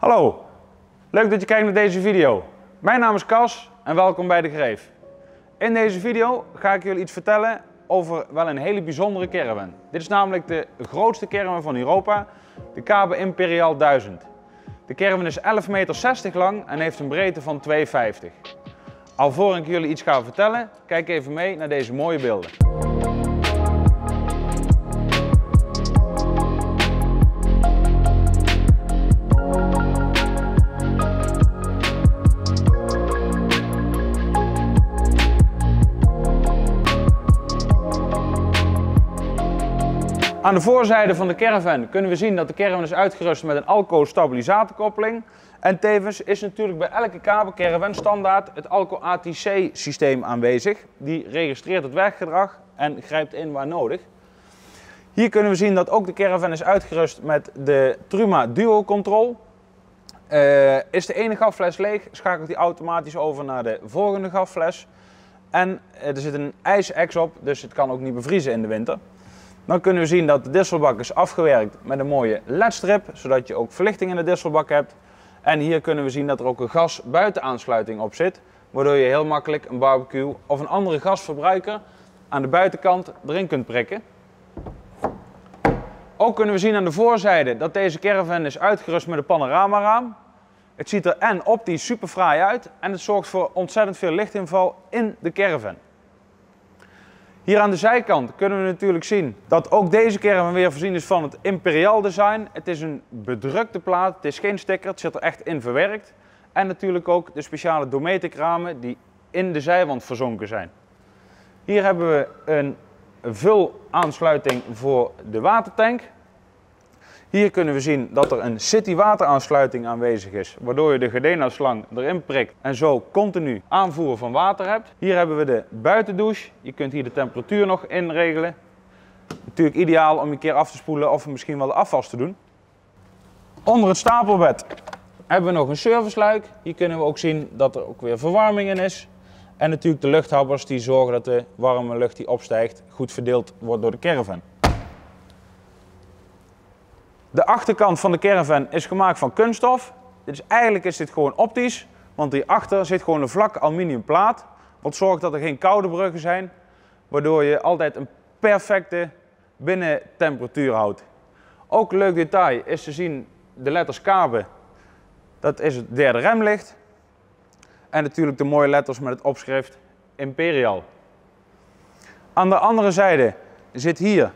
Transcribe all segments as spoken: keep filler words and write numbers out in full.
Hallo, leuk dat je kijkt naar deze video. Mijn naam is Cas en welkom bij De Greef. In deze video ga ik jullie iets vertellen over wel een hele bijzondere caravan. Dit is namelijk de grootste caravan van Europa, de Kabe Imperial duizend. De caravan is elf meter zestig lang en heeft een breedte van twee meter vijftig. Alvorens ik jullie iets ga vertellen, kijk even mee naar deze mooie beelden. Aan de voorzijde van de caravan kunnen we zien dat de caravan is uitgerust met een Alco stabilisatorkoppeling. En tevens is natuurlijk bij elke Kabe caravan standaard het Alco A T C systeem aanwezig. Die registreert het weggedrag en grijpt in waar nodig. Hier kunnen we zien dat ook de caravan is uitgerust met de Truma Duo Control. Uh, is de ene gaffles leeg, schakelt hij automatisch over naar de volgende gaffles. En er zit een ijs-ex op, dus het kan ook niet bevriezen in de winter. Dan kunnen we zien dat de distelbak is afgewerkt met een mooie L E D-strip, zodat je ook verlichting in de distelbak hebt. En hier kunnen we zien dat er ook een gas-buitenaansluiting op zit, waardoor je heel makkelijk een barbecue of een andere gasverbruiker aan de buitenkant erin kunt prikken. Ook kunnen we zien aan de voorzijde dat deze caravan is uitgerust met een panoramaraam. Het ziet er en optisch super fraai uit en het zorgt voor ontzettend veel lichtinval in de caravan. Hier aan de zijkant kunnen we natuurlijk zien dat ook deze caravan weer voorzien is van het Imperial design. Het is een bedrukte plaat, het is geen sticker, het zit er echt in verwerkt. En natuurlijk ook de speciale Dometic ramen die in de zijwand verzonken zijn. Hier hebben we een vulaansluiting voor de watertank. Hier kunnen we zien dat er een City wateraansluiting aanwezig is, waardoor je de Gardena slang erin prikt en zo continu aanvoer van water hebt. Hier hebben we de buitendouche. Je kunt hier de temperatuur nog inregelen. Natuurlijk ideaal om een keer af te spoelen of misschien wel de afwas te doen. Onder het stapelbed hebben we nog een serviceluik. Hier kunnen we ook zien dat er ook weer verwarming in is. En natuurlijk de luchthabbers die zorgen dat de warme lucht die opstijgt goed verdeeld wordt door de caravan. De achterkant van de caravan is gemaakt van kunststof. Dus eigenlijk is dit gewoon optisch, want hierachter zit gewoon een vlakke aluminium plaat. Wat zorgt dat er geen koude bruggen zijn, waardoor je altijd een perfecte binnentemperatuur houdt. Ook een leuk detail is te zien de letters Kabe. Dat is het derde remlicht. En natuurlijk de mooie letters met het opschrift Imperial. Aan de andere zijde zit hier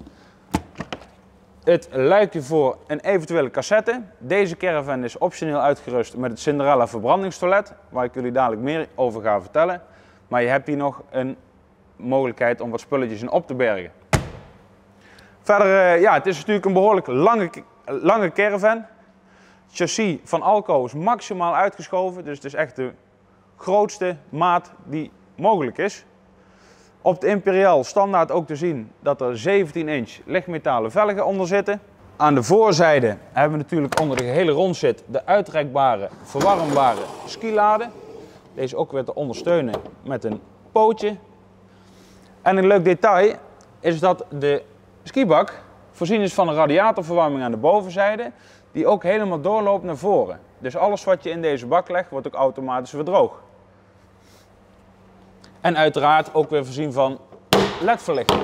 het luikje voor een eventuele cassette. Deze caravan is optioneel uitgerust met het Cinderella verbrandingstoilet, waar ik jullie dadelijk meer over ga vertellen. Maar je hebt hier nog een mogelijkheid om wat spulletjes in op te bergen. Verder, ja, het is natuurlijk een behoorlijk lange, lange caravan. Het chassis van Alco is maximaal uitgeschoven, dus het is echt de grootste maat die mogelijk is. Op de Imperial standaard ook te zien dat er zeventien inch lichtmetalen velgen onder zitten. Aan de voorzijde hebben we natuurlijk onder de gehele rondzit de uitrekbare, verwarmbare skilade. Deze ook weer te ondersteunen met een pootje. En een leuk detail is dat de skibak voorzien is van een radiatorverwarming aan de bovenzijde, die ook helemaal doorloopt naar voren. Dus alles wat je in deze bak legt wordt ook automatisch weer droog. En uiteraard ook weer voorzien van L E D-verlichting.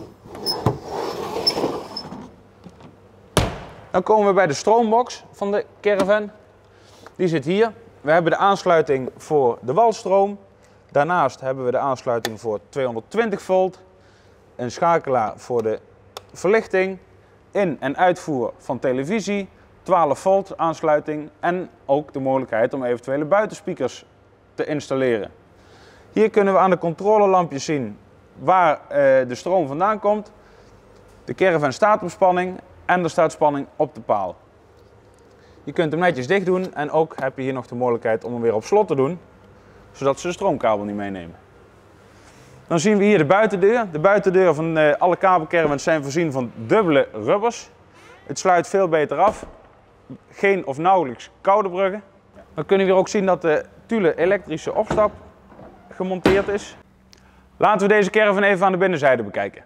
Dan komen we bij de stroombox van de caravan. Die zit hier. We hebben de aansluiting voor de walstroom. Daarnaast hebben we de aansluiting voor tweehonderdtwintig volt. Een schakelaar voor de verlichting. In- en uitvoer van televisie. twaalf volt aansluiting. En ook de mogelijkheid om eventuele buitenspeakers te installeren. Hier kunnen we aan de controlelampjes zien waar uh, de stroom vandaan komt. De caravan staat op spanning en er staat spanning op de paal. Je kunt hem netjes dicht doen en ook heb je hier nog de mogelijkheid om hem weer op slot te doen, zodat ze de stroomkabel niet meenemen. Dan zien we hier de buitendeur. De buitendeur van uh, alle Kabe caravans zijn voorzien van dubbele rubbers. Het sluit veel beter af. Geen of nauwelijks koude bruggen. Dan kunnen we hier ook zien dat de Thule elektrische opstap gemonteerd is. Laten we deze caravan even aan de binnenzijde bekijken.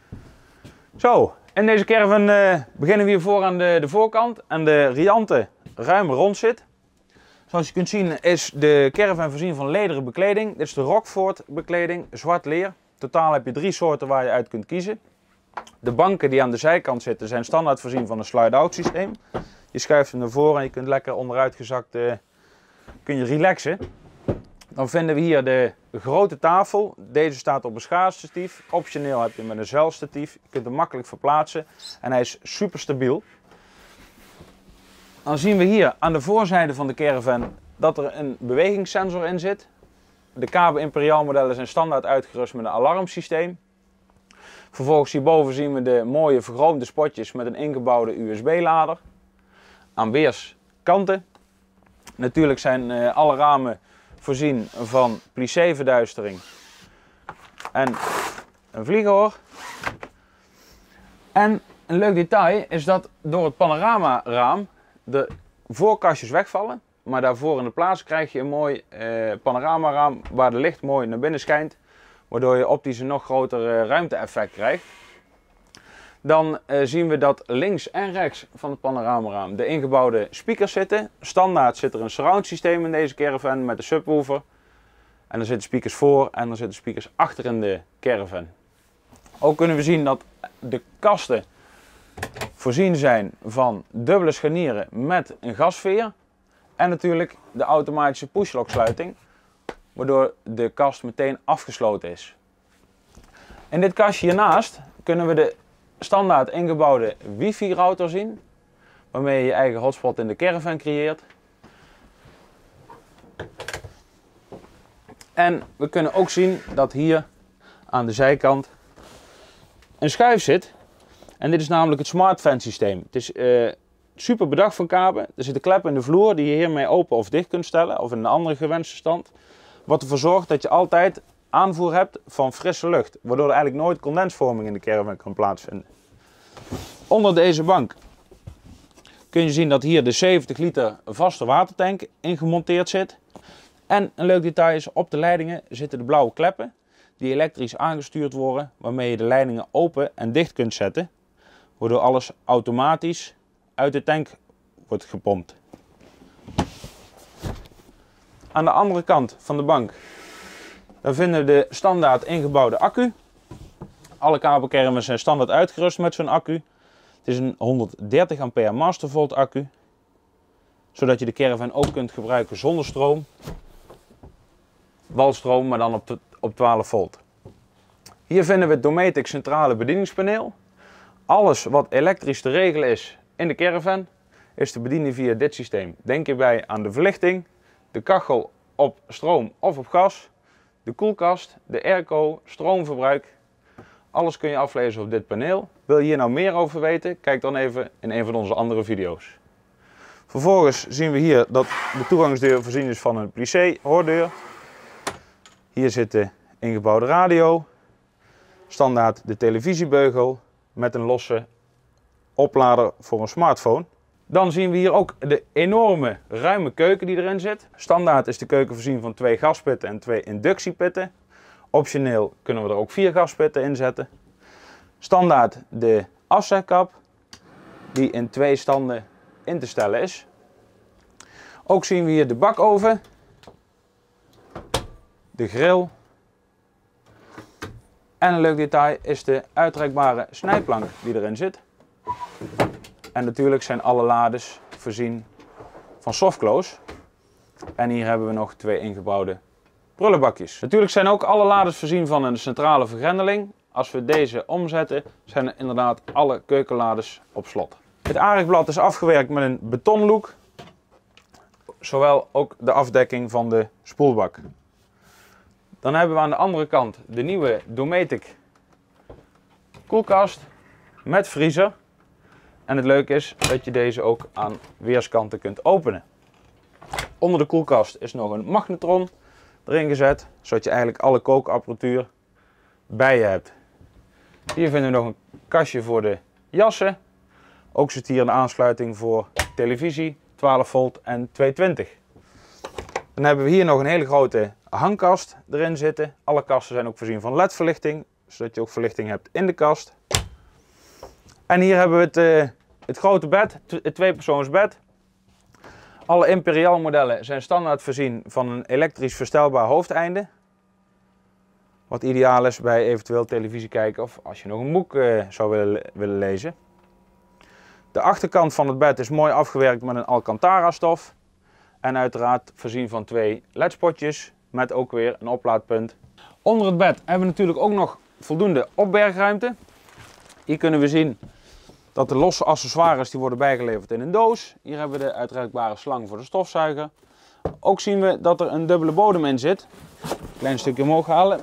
Zo, in deze caravan uh, beginnen we hier voor aan de, de voorkant. En de riante ruim rond zit. Zoals je kunt zien is de caravan voorzien van lederen bekleding. Dit is de Rockford bekleding, zwart leer. Totaal heb je drie soorten waar je uit kunt kiezen. De banken die aan de zijkant zitten zijn standaard voorzien van een slide-out systeem. Je schuift hem naar voren en je kunt lekker onderuitgezakt uh, kun je relaxen. Dan vinden we hier de grote tafel. Deze staat op een schaarstatief. Optioneel heb je met een zeilstatief. Je kunt hem makkelijk verplaatsen en hij is super stabiel. Dan zien we hier aan de voorzijde van de caravan dat er een bewegingssensor in zit. De Kabe Imperial modellen zijn standaard uitgerust met een alarmsysteem. Vervolgens hierboven zien we de mooie vergroomde spotjes met een ingebouwde U S B-lader. Aan weerskanten. Natuurlijk zijn uh, alle ramen voorzien van plissé-verduistering en een vliegenhoor. En een leuk detail is dat door het panoramaraam de voorkastjes wegvallen. Maar daarvoor in de plaats krijg je een mooi uh, panoramaraam waar de licht mooi naar binnen schijnt. Waardoor je optisch een nog groter uh, ruimte-effect krijgt. Dan uh, zien we dat links en rechts van het panoramaraam de ingebouwde speakers zitten. Standaard zit er een surround systeem in deze caravan met een subwoofer. En er zitten speakers voor en er zitten speakers achter in de caravan. Ook kunnen we zien dat de kasten voorzien zijn van dubbele scharnieren met een gasveer. En natuurlijk de automatische pushlock sluiting, waardoor de kast meteen afgesloten is. In dit kastje hiernaast kunnen we de standaard ingebouwde wifi router zien, waarmee je je eigen hotspot in de caravan creëert. En we kunnen ook zien dat hier aan de zijkant een schuif zit. En dit is namelijk het smart fan systeem. Het is uh, super bedacht van Kabe. Er zit een klep in de vloer die je hiermee open of dicht kunt stellen, of in een andere gewenste stand. Wat ervoor zorgt dat je altijd aanvoer hebt van frisse lucht, waardoor er eigenlijk nooit condensvorming in de caravan kan plaatsvinden. Onder deze bank kun je zien dat hier de zeventig liter vaste watertank in gemonteerd zit. En een leuk detail is, op de leidingen zitten de blauwe kleppen die elektrisch aangestuurd worden, waarmee je de leidingen open en dicht kunt zetten, waardoor alles automatisch uit de tank wordt gepompt. Aan de andere kant van de bank daar vinden we de standaard ingebouwde accu. Alle Kabe caravans zijn standaard uitgerust met zo'n accu. Het is een honderddertig ampère mastervolt accu, zodat je de caravan ook kunt gebruiken zonder stroom. Walstroom, maar dan op, de, op twaalf volt. Hier vinden we het Dometic centrale bedieningspaneel. Alles wat elektrisch te regelen is in de caravan is te bedienen via dit systeem. Denk hierbij aan de verlichting, de kachel op stroom of op gas, de koelkast, de airco, stroomverbruik. Alles kun je aflezen op dit paneel. Wil je hier nou meer over weten? Kijk dan even in een van onze andere video's. Vervolgens zien we hier dat de toegangsdeur voorzien is van een plissé hoordeur. Hier zit de ingebouwde radio. Standaard de televisiebeugel met een losse oplader voor een smartphone. Dan zien we hier ook de enorme ruime keuken die erin zit. Standaard is de keuken voorzien van twee gaspitten en twee inductiepitten. Optioneel kunnen we er ook vier gaspitten in zetten. Standaard de afzetkap die in twee standen in te stellen is. Ook zien we hier de bakoven, de grill en een leuk detail is de uittrekbare snijplank die erin zit. En natuurlijk zijn alle lades voorzien van softclose. En hier hebben we nog twee ingebouwde prullenbakjes. Natuurlijk zijn ook alle lades voorzien van een centrale vergrendeling. Als we deze omzetten zijn er inderdaad alle keukenlades op slot. Het aardigblad is afgewerkt met een betonlook. Zowel ook de afdekking van de spoelbak. Dan hebben we aan de andere kant de nieuwe Dometic koelkast met vriezer. En het leuke is dat je deze ook aan weerskanten kunt openen. Onder de koelkast is nog een magnetron erin gezet, zodat je eigenlijk alle kookapparatuur bij je hebt. Hier vinden we nog een kastje voor de jassen. Ook zit hier een aansluiting voor televisie, twaalf volt en tweehonderdtwintig. Dan hebben we hier nog een hele grote hangkast erin zitten. Alle kasten zijn ook voorzien van L E D-verlichting, zodat je ook verlichting hebt in de kast. En hier hebben we het, uh, het grote bed, het tweepersoonsbed. Alle Imperial modellen zijn standaard voorzien van een elektrisch verstelbaar hoofdeinde. Wat ideaal is bij eventueel televisie kijken of als je nog een boek uh, zou willen, willen lezen. De achterkant van het bed is mooi afgewerkt met een Alcantara stof. En uiteraard voorzien van twee L E D-spotjes met ook weer een oplaadpunt. Onder het bed hebben we natuurlijk ook nog voldoende opbergruimte. Hier kunnen we zien dat de losse accessoires die worden bijgeleverd in een doos. Hier hebben we de uitreikbare slang voor de stofzuiger. Ook zien we dat er een dubbele bodem in zit. Klein stukje omhoog halen.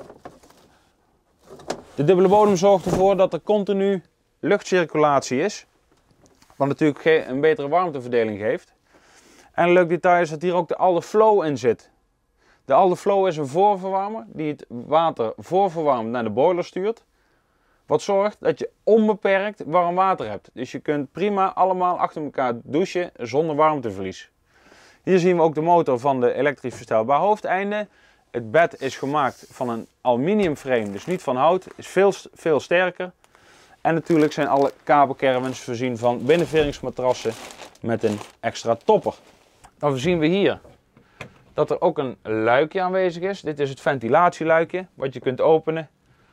De dubbele bodem zorgt ervoor dat er continu luchtcirculatie is. Wat natuurlijk een betere warmteverdeling geeft. En een leuk detail is dat hier ook de Alde-Flow in zit. De Alde-Flow is een voorverwarmer die het water voorverwarmd naar de boiler stuurt. Wat zorgt dat je onbeperkt warm water hebt. Dus je kunt prima allemaal achter elkaar douchen zonder warmteverlies. Hier zien we ook de motor van de elektrisch verstelbaar hoofdeinde. Het bed is gemaakt van een aluminium frame, dus niet van hout. Is veel, veel sterker. En natuurlijk zijn alle kabelcaravans voorzien van binnenveringsmatrassen met een extra topper. Dan zien we hier dat er ook een luikje aanwezig is. Dit is het ventilatieluikje wat je kunt openen.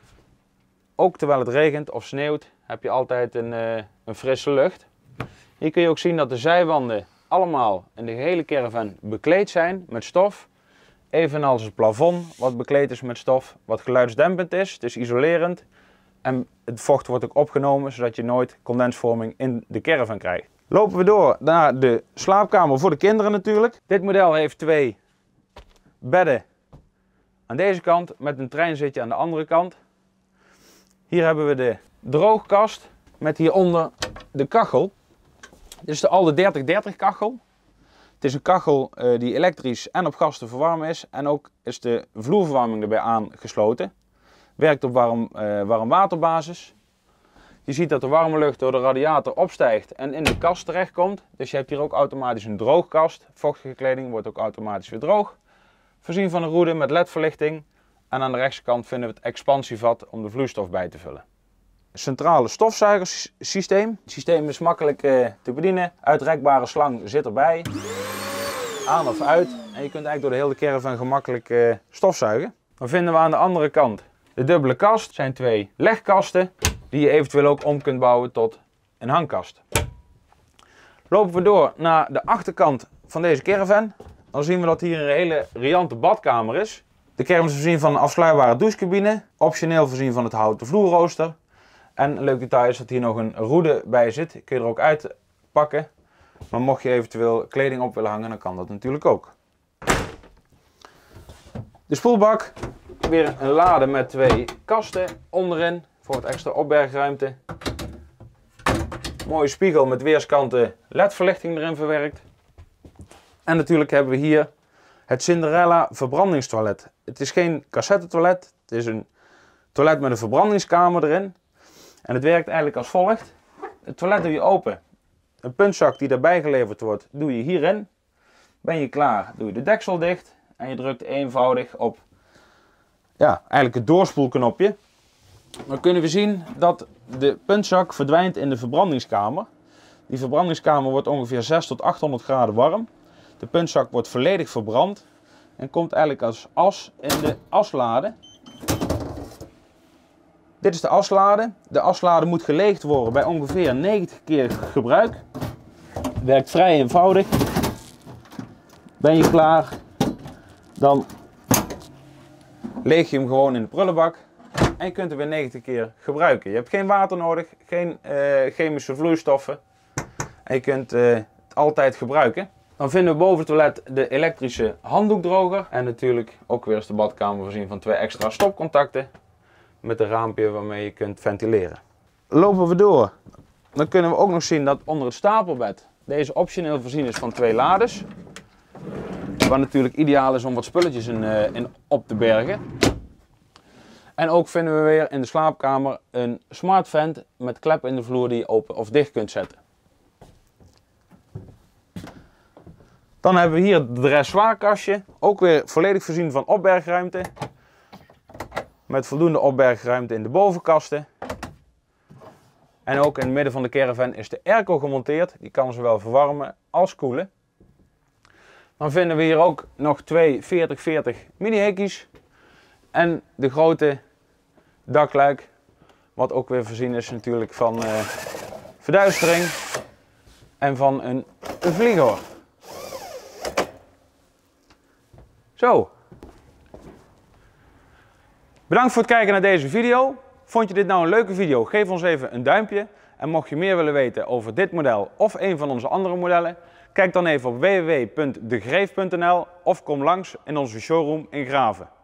Ook terwijl het regent of sneeuwt heb je altijd een, uh, een frisse lucht. Hier kun je ook zien dat de zijwanden allemaal in de gehele caravan bekleed zijn met stof. Evenals het plafond wat bekleed is met stof, wat geluidsdempend is, het is isolerend. En het vocht wordt ook opgenomen zodat je nooit condensvorming in de caravan krijgt. Lopen we door naar de slaapkamer voor de kinderen natuurlijk. Dit model heeft twee bedden aan deze kant met een treinzitje aan de andere kant. Hier hebben we de droogkast met hieronder de kachel. Dit is de Alde dertig dertig kachel. Het is een kachel uh, die elektrisch en op gas te verwarmen is. En ook is de vloerverwarming erbij aangesloten. Werkt op warm, uh, warmwaterbasis. Je ziet dat de warme lucht door de radiator opstijgt en in de kast terechtkomt. Dus je hebt hier ook automatisch een droogkast. Vochtige kleding wordt ook automatisch weer droog. Voorzien van een roede met L E D-verlichting. En aan de rechterkant vinden we het expansievat om de vloeistof bij te vullen. Centrale stofzuigersysteem. Het systeem is makkelijk uh, te bedienen. Uitrekbare slang zit erbij. Aan of uit. En je kunt eigenlijk door de hele caravan gemakkelijk uh, stofzuigen. Dan vinden we aan de andere kant de dubbele kast. Het zijn twee legkasten die je eventueel ook om kunt bouwen tot een hangkast. Lopen we door naar de achterkant van deze caravan. Dan zien we dat hier een hele riante badkamer is. De caravan is voorzien van een afsluitbare douchecabine. Optioneel voorzien van het houten vloerrooster. En een leuk detail is dat hier nog een roede bij zit. Kun je er ook uitpakken. Maar mocht je eventueel kleding op willen hangen, dan kan dat natuurlijk ook. De spoelbak. Weer een lade met twee kasten onderin voor het extra opbergruimte. Mooie spiegel met weerskanten L E D-verlichting erin verwerkt. En natuurlijk hebben we hier het Cinderella verbrandingstoilet. Het is geen cassettetoilet. Het is een toilet met een verbrandingskamer erin. En het werkt eigenlijk als volgt. Het toilet doe je open. Een puntzak die daarbij geleverd wordt, doe je hierin. Ben je klaar, doe je de deksel dicht. En je drukt eenvoudig op ja, eigenlijk het doorspoelknopje. Dan kunnen we zien dat de puntzak verdwijnt in de verbrandingskamer. Die verbrandingskamer wordt ongeveer zes tot achthonderd graden warm. De puntzak wordt volledig verbrand. En komt eigenlijk als as in de aslade. Dit is de aslade. De aslade moet geleegd worden bij ongeveer negentig keer gebruik. Werkt vrij eenvoudig. Ben je klaar, dan leeg je hem gewoon in de prullenbak. En je kunt hem weer negentig keer gebruiken. Je hebt geen water nodig, geen uh, chemische vloeistoffen. En je kunt uh, het altijd gebruiken. Dan vinden we boven het toilet de elektrische handdoekdroger. En natuurlijk ook weer eens de badkamer voorzien van twee extra stopcontacten. Met een raampje waarmee je kunt ventileren. Lopen we door. Dan kunnen we ook nog zien dat onder het stapelbed deze optioneel voorzien is van twee lades. Wat natuurlijk ideaal is om wat spulletjes in, uh, in op te bergen. En ook vinden we weer in de slaapkamer een smart vent met klep in de vloer die je open of dicht kunt zetten. Dan hebben we hier het dressoirkastje. Ook weer volledig voorzien van opbergruimte. Met voldoende opbergruimte in de bovenkasten. En ook in het midden van de caravan is de airco gemonteerd. Die kan zowel verwarmen als koelen. Dan vinden we hier ook nog twee veertig veertig mini hekkies. En de grote dakluik. Wat ook weer voorzien is natuurlijk van uh, verduistering. En van een, een vlieger. Zo. Bedankt voor het kijken naar deze video. Vond je dit nou een leuke video? Geef ons even een duimpje. En mocht je meer willen weten over dit model of een van onze andere modellen, kijk dan even op w w w punt de greef punt n l of kom langs in onze showroom in Graven.